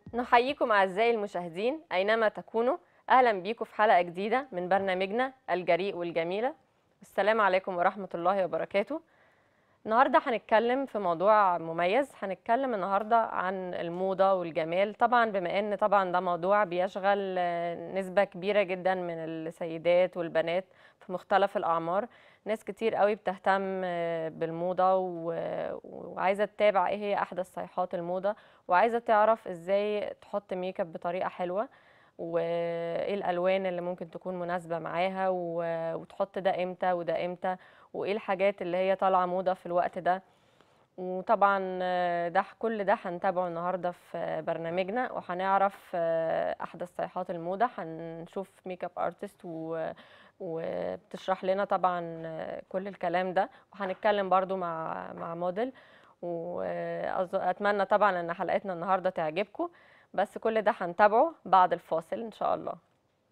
نحييكم أعزائي المشاهدين أينما تكونوا. أهلا بيكم في حلقة جديدة من برنامجنا الجريء والجميلة. السلام عليكم ورحمة الله وبركاته. النهاردة هنتكلم في موضوع مميز. هنتكلم النهاردة عن الموضة والجمال، طبعا بما ان ده موضوع بيشغل نسبة كبيرة جدا من السيدات والبنات في مختلف الأعمار. ناس كتير قوي بتهتم بالموضة وعايزة تتابع ايه هي أحدث صيحات الموضة، وعايزة تعرف ازاي تحط ميك اب بطريقة حلوة، وايه الألوان اللي ممكن تكون مناسبة معاها، وتحط ده امتى وده امتى، وايه الحاجات اللي هي طالعه موضه في الوقت ده. وطبعا كل ده هنتابعه النهارده في برنامجنا، وهنعرف احدث صيحات الموضه. هنشوف ميك اب ارتست وبتشرح لنا طبعا كل الكلام ده، وهنتكلم برضو مع موديل. واتمنى طبعا ان حلقتنا النهارده تعجبكم، بس كل ده هنتابعه بعد الفاصل ان شاء الله.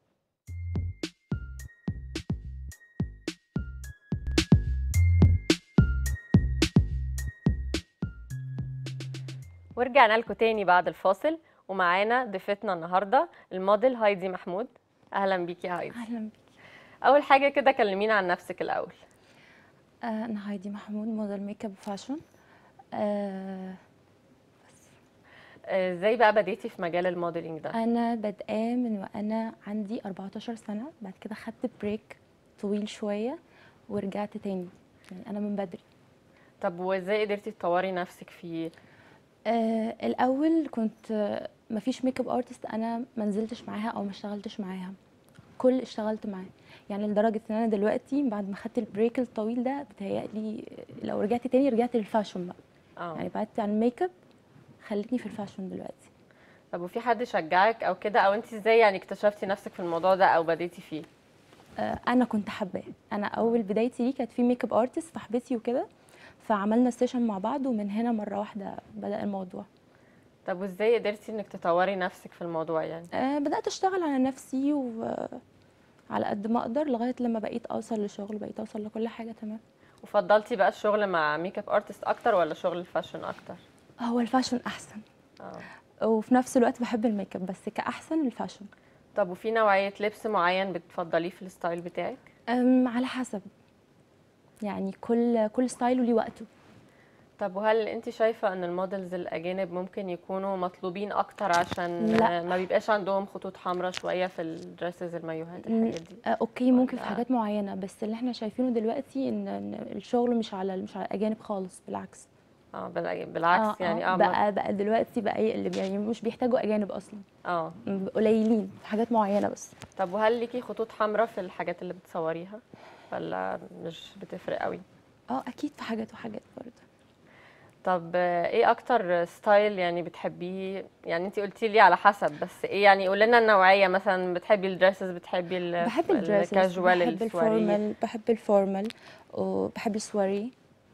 ورجعنا لكم تاني بعد الفاصل، ومعانا ضيفتنا النهارده الموديل هايدي محمود. اهلا بيكي يا هايدي. اهلا بك. اول حاجه كده كلمينا عن نفسك الاول. انا هايدي محمود، موديل ميك اب فاشن. آه، ازاي بقى بديتي في مجال الموديلينج ده؟ انا بادئه من وانا عندي 14 سنه، بعد كده خدت بريك طويل شويه ورجعت تاني. يعني انا من بدري. طب وازاي قدرتي تطوري نفسك فيه؟ الاول كنت مفيش ميك اب ارتست انا ما نزلتش معاها او ما اشتغلتش معاها، كل اشتغلت معاه. يعني لدرجه ان انا دلوقتي بعد ما خدت البريك الطويل ده بتهيألي لو رجعت تاني رجعت للفاشن بقى. اه. يعني بعدت عن الميك اب، خلتني في الفاشن دلوقتي. طب وفي حد شجعك او كده، او انت ازاي يعني اكتشفتي نفسك في الموضوع ده او بديتي فيه؟ انا كنت حباه. انا اول بدايتي دي كانت في ميك اب ارتست صاحبتي وكده، فعملنا سيشن مع بعض ومن هنا مره واحده بدأ الموضوع. طب وازاي قدرتي انك تطوري نفسك في الموضوع يعني؟ بدأت اشتغل على نفسي وعلى قد ما اقدر لغايه لما بقيت اوصل لشغل، بقيت اوصل لكل حاجه تمام. وفضلتي بقى الشغل مع ميك اب ارتست اكتر ولا شغل الفاشن اكتر؟ هو الفاشن احسن، اه. وفي نفس الوقت بحب الميك اب، بس كأحسن الفاشن. طب وفي نوعيه لبس معين بتفضليه في الستايل بتاعك؟ على حسب، يعني كل ستايل وليه وقته. طب وهل انت شايفة ان المودلز الاجانب ممكن يكونوا مطلوبين اكتر عشان لا. ما بيبقاش عندهم خطوط حمراء شوية في الدريسز المايوهات الحاجات دي؟ اوكي، ممكن في ولا حاجات معينه، بس اللي احنا شايفينه دلوقتي ان الشغل مش على الاجانب خالص، بالعكس. اه بالعكس يعني بقى دلوقتي بقى يقلب، يعني مش بيحتاجوا اجانب اصلا. اه. قليلين في حاجات معينه بس. طب وهل ليكي خطوط حمراء في الحاجات اللي بتصوريها ولا مش بتفرق قوي؟ اكيد في حاجات وحاجات برضه. طب ايه اكتر ستايل يعني بتحبيه؟ يعني انت قلتي لي على حسب، بس ايه يعني قولي لنا النوعية. مثلا بتحبي الدريسز، بتحبي بحب الدريسز، الكاجوال، بحب السواري؟ الفورمال، بحب الفورمال وبحب السواري.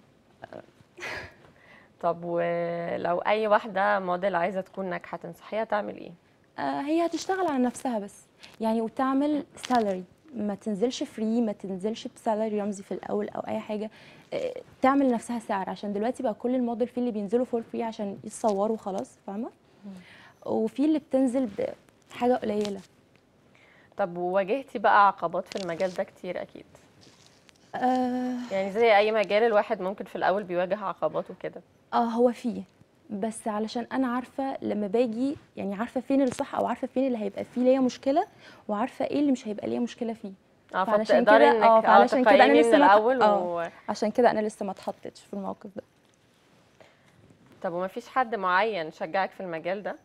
طب ولو اي واحده موديل عايزه تكون ناجحه تنصحيها تعمل ايه؟ هي هتشتغل على نفسها بس، يعني وتعمل سالري، ما تنزلش فري، ما تنزلش بسالري رمزي في الاول او اي حاجه. تعمل لنفسها سعر، عشان دلوقتي بقى كل الموديل في اللي بينزلوا فور فري عشان يتصوروا خلاص، فاهمه؟ وفي اللي بتنزل بحاجه قليله. طب وواجهتي بقى عقبات في المجال ده كتير اكيد؟ آه, يعني زي اي مجال الواحد ممكن في الاول بيواجه عقبات وكده. هو فيه، بس علشان انا عارفه لما باجي، يعني عارفه فين الصح او عارفه فين اللي هيبقى فيه ليا مشكله، وعارفه ايه اللي مش هيبقى ليا مشكله فيه. اه، فعلشان فبتقدري كده انك فعلشان كده انا تقيمي من لسه ما الاول عشان كده انا لسه ما اتحطيتش في الموقف ده. طب وما فيش حد معين شجعك في المجال ده؟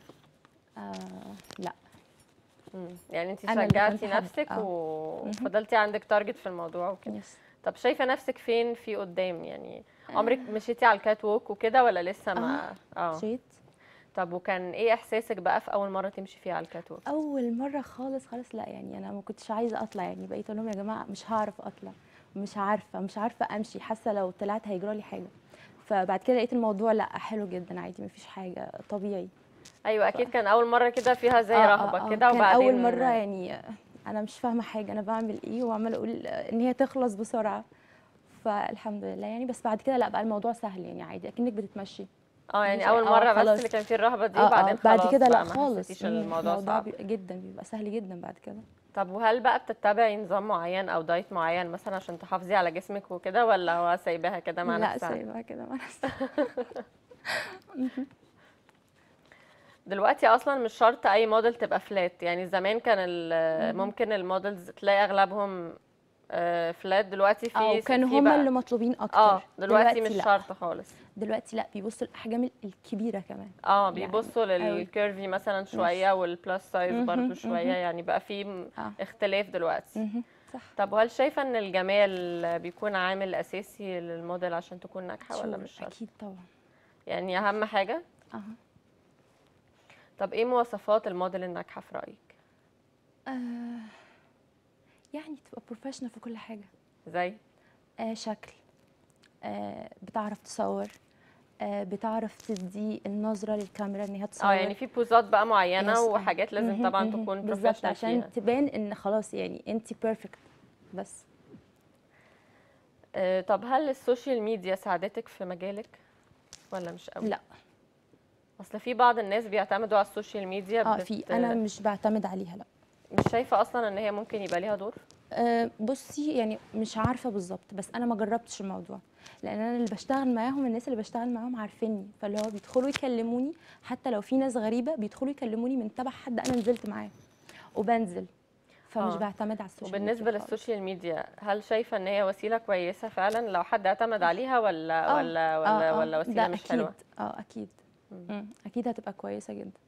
لا. يعني انت انا اللي كنت شجعتي حابه نفسك مهم. وفضلتي عندك تارجت في الموضوع وكده؟ يس. طب شايفه نفسك فين في قدام يعني؟ عمرك مشيتي على الكات ووك وكده ولا لسه اه ما مشيت. طب وكان ايه احساسك بقى في اول مره تمشي فيها على الكات ووك؟ اول مره خالص خالص، لا يعني انا ما كنتش عايزه اطلع، يعني بقيت اقول لهم يا جماعه مش هعرف اطلع، مش عارفه امشي، حاسه لو طلعت هيجرى لي حاجه. فبعد كده لقيت الموضوع لا حلو جدا، عادي مفيش حاجه، طبيعي. ايوه ف اكيد كان اول مره كده فيها زي رهبه كده، كان اول وبعدين مره، يعني انا مش فاهمه حاجه انا بعمل ايه، وعماله اقول ان هي تخلص بسرعه. فالحمد لله يعني، بس بعد كده لا بقى الموضوع سهل، يعني عادي اكنك بتتمشي. يعني مفيش اول مره بس خلاص. اللي كان فيه الرهبه دي، وبعدين بعد خلاص كده لا بقى ما خالص. حسيتيش ان الموضوع صعب؟ بيبقى سهل جدا بعد كده. طب وهل بقى بتتبعي نظام معين او دايت معين مثلا عشان تحافظي على جسمك وكده، ولا هو سايباها كده مع لا نفسها؟ سايبها كده مع نفسها. دلوقتي اصلا مش شرط اي موديل تبقى فلات، يعني زمان كان ممكن الموديلز تلاقي اغلبهم فلات، دلوقتي وكانوا في هما بقى اللي مطلوبين اكتر. دلوقتي مش لا، شرط خالص. دلوقتي لا، بيبصوا الاحجام الكبيره كمان. يعني بيبصوا أوي. للكيرفي مثلا يس. شويه، والبلس سايز برضو مهم، شويه، مهم. يعني بقى في اه اختلاف دلوقتي. مهم. صح. طب وهل شايفه ان الجمال بيكون عامل اساسي للموديل عشان تكون ناجحه، ولا شور مش شرط؟ اكيد طبعا. يعني اهم حاجه. اه طب ايه مواصفات الموديل الناجحه في رايك؟ آه، يعني تبقى بروفيشنال في كل حاجه. زي شكل، بتعرف تصور، بتعرف تدي النظره للكاميرا ان هي تصور. يعني في بوزات بقى معينه يس. وحاجات لازم مهم، طبعا مهم. تكون بالظبط بروفيشنال عشان فيها. تبان ان خلاص يعني انت بيرفكت بس. طب هل السوشيال ميديا ساعدتك في مجالك ولا مش قوي؟ لا. اصل في بعض الناس بيعتمدوا على السوشيال ميديا انا مش بعتمد عليها لا. مش شايفه اصلا ان هي ممكن يبقى ليها دور؟ بصي يعني مش عارفه بالظبط، بس انا ما جربتش الموضوع، لان انا اللي بشتغل معاهم، الناس اللي بشتغل معاهم عارفيني، فاللي هو بيدخلوا يكلموني، حتى لو في ناس غريبه بيدخلوا يكلموني من تبع حد انا نزلت معاه وبنزل، فمش بعتمد على السوشيال ميديا وبالنسبه خالص. للسوشيال ميديا، هل شايفه ان هي وسيله كويسه فعلا لو حد اعتمد عليها، ولا ولا وسيله ده مش اكيد. حلوه؟ اكيد. اكيد هتبقى كويسه جدا.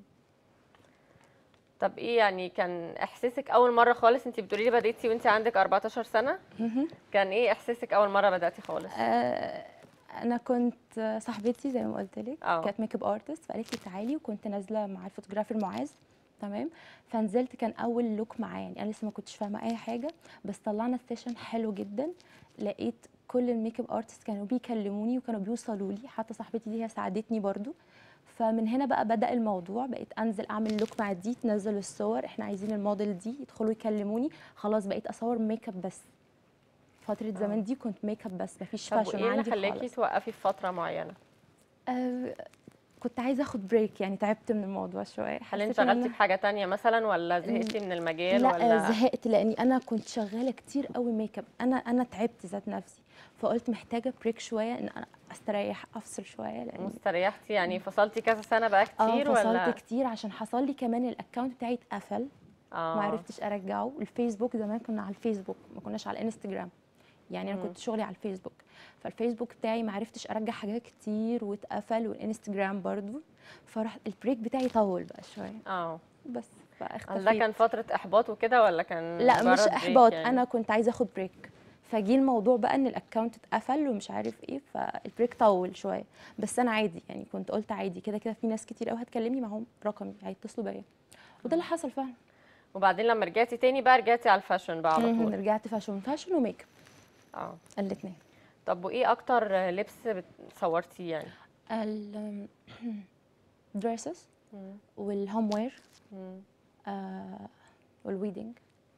طب ايه يعني كان احساسك اول مره خالص؟ انت بتقولي لي بديتي وانت عندك 14 سنه، كان ايه احساسك اول مره بداتي خالص؟ انا كنت صاحبتي زي ما قلت لك اه كانت ميك اب ارتست، فقالت لي تعالي، وكنت نازله مع الفوتوغرافر معاذ. تمام. فنزلت كان اول لوك معاه، يعني انا لسه ما كنتش فاهمه اي حاجه، بس طلعنا السيشن حلو جدا. لقيت كل الميك اب ارتست كانوا بيكلموني وكانوا بيوصلوا لي، حتى صاحبتي دي هي ساعدتني برضو. فمن هنا بقى بدأ الموضوع، بقيت انزل اعمل لوك مع دي، تنزل الصور، احنا عايزين الموديل دي، يدخلوا يكلموني، خلاص بقيت اصور ميك اب بس. فترة زمان دي كنت ميك اب بس، مفيش طب فاشن وايه اللي عندي خلاكي خالص. توقفي في فتره معينه؟ كنت عايزه اخد بريك، يعني تعبت من الموضوع شويه، هل حسيت ان انشغلتي انا بحاجه تانية مثلا، ولا زهقتي من المجال، لا ولا؟ زهقت، لاني انا كنت شغاله كتير قوي ميك اب، انا تعبت ذات نفسي، فقلت محتاجه بريك شويه، ان انا استريح افصل شويه، لان استريحتي يعني فصلتي كذا سنه بقى كتير، فصلت ولا؟ كتير عشان حصل لي كمان الاكونت بتاعي اتقفل، ما عرفتش ارجعه. الفيسبوك زمان كنا على الفيسبوك، ما كناش على الانستجرام، يعني انا كنت شغلي على الفيسبوك، فالفيسبوك بتاعي ما عرفتش ارجع حاجات كتير واتقفل، والانستجرام برضو، فراح البريك بتاعي طول بقى شويه. بس هل ده فاختفيت. كان فتره احباط وكده، ولا كان لا مش مجرد بريك احباط، يعني؟ انا كنت عايزه اخد بريك، فجي الموضوع بقى ان الاكونت اتقفل ومش عارف ايه، فالبريك طول شويه، بس انا عادي، يعني كنت قلت عادي، كده كده في ناس كتير قوي هتكلمني معاهم رقمي هيتصلوا بيا، وده اللي حصل فعلا. وبعدين لما رجعتي تاني بقى، رجعتي على الفاشن بقى على طول؟ رجعت فاشن وميك اب. اه الاثنين. طب وايه اكتر لبس صورتيه يعني؟ الدريسز والهوم وير والويدنج.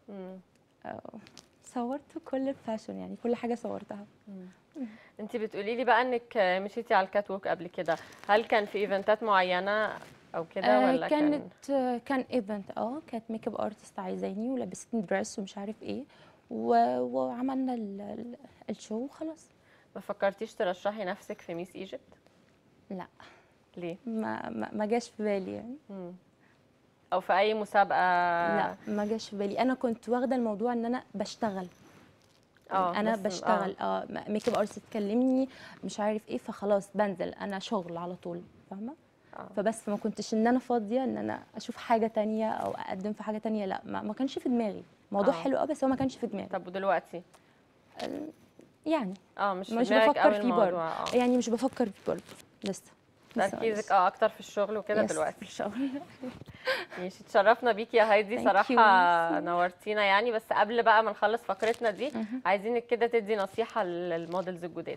صورت كل الفاشن، يعني كل حاجه صورتها. انت بتقولي لي بقى انك مشيتي على الكات ووك قبل كده، هل كان في ايفنتات معينه او كده، ولا كان ايفنت، كانت ميك اب ارتست عايزاني ولبستني دريس ومش عارف ايه، وعملنا الشو وخلاص. ما فكرتيش ترشحي نفسك في ميس ايجيبت؟ لا. ليه؟ ما جاش في بالي يعني. او في اي مسابقه؟ لا ما جاش في بالي، انا كنت واخده الموضوع ان انا بشتغل، يعني انا بشتغل ميك اب ارتست تكلمني مش عارف ايه، فخلاص بنزل انا شغل على طول، فاهمه؟ فبس ما كنتش ان انا فاضيه ان انا اشوف حاجه تانية او اقدم في حاجه تانية، لا ما كانش في دماغي موضوع حلو بس هو ما كانش في دماغي. طب ودلوقتي؟ يعني مش بفكر قوي فيه برضه، الموضوع. يعني مش بفكر فيه برضه لسه. تركيزك اكتر في الشغل وكده دلوقتي؟ في الشغل. ماشي، اتشرفنا بيكي يا هايدي صراحه، نورتينا يعني. بس قبل بقى ما نخلص فقرتنا دي، عايزينك كده تدي نصيحه للموديلز الجداد.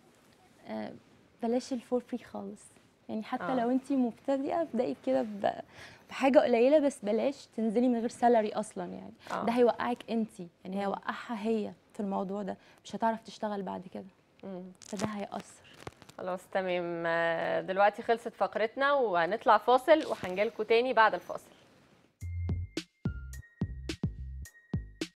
بلاش الفور فري خالص، يعني حتى لو انتي مبتدئه ابدأي كده بحاجه قليله، بس بلاش تنزلي من غير سالري اصلا، يعني ده هيوقعك انتي، يعني هيوقعها هي في الموضوع ده، مش هتعرف تشتغل بعد كده، فده هيأثر. خلاص تمام. دلوقتي خلصت فقرتنا وهنطلع فاصل وهنجيلكوا تاني بعد الفاصل.